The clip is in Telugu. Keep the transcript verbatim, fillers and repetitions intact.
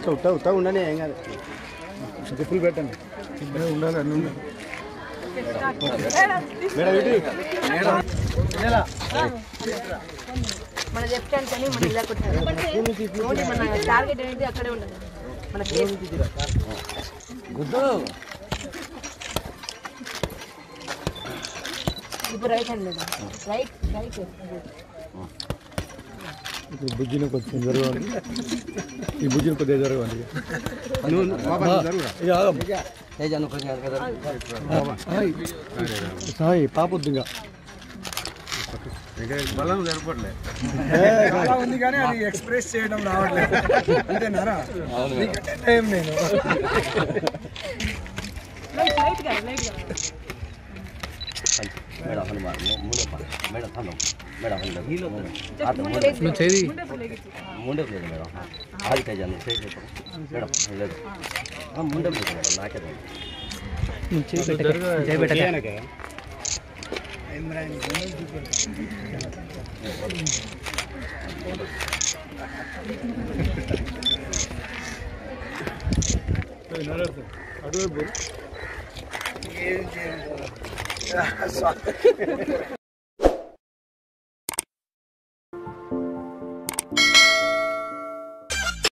ఉత్తా ఉత్తా ఉండనే ఏం కాదు చెప్పులు పెట్టండి ఉండాలి అన్నీ ఉండాలి మన చెప్తాను కానీ మన ఇలా కొట్టాలి మన టార్గెట్ అనేది అక్కడే ఉండదు మన ఇప్పుడు రైట్ హ్యాండ్ లేదా రైట్ రైట్ ఇప్పుడు బుజ్జిని కొంచెం జరగండి ఈ బుజ్జిని కొద్దిగా జరగండి సాయి పాప వద్దుగా బలం సరిపడలే ఉంది కానీ అది ఎక్స్ప్రెస్ చేయడం రావట్లేదు అంతేనారా టైం నేను madam Hanuman madam hello madam ముండే లేదు మేడం అది కైజాను మేడం లేదు ముండే లేదు మేడం నాకే అడుగు